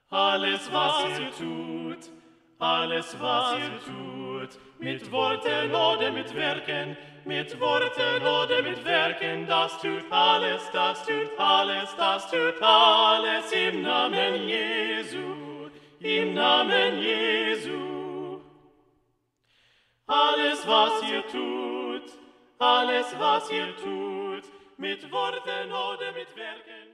Alles, was ihr tut, mit Worten oder mit Werken, das tut alles im Namen Jesu, im Namen Jesu. Alles, was ihr tut, mit Worten oder mit Werken,